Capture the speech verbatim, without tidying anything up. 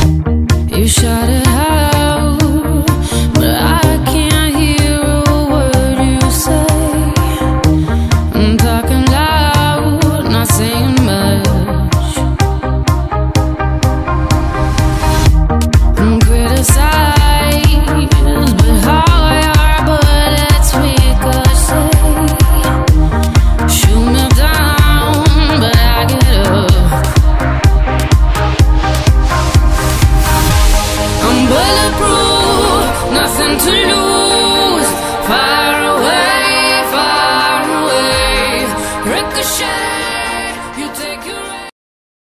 You shout it out, but I can't hear a word you say. I'm talking loud, not saying much. I'm criticized, but how your bullets ricochet. Shoot me down, but I get up. I'm bulletproof, nothing to lose. Fire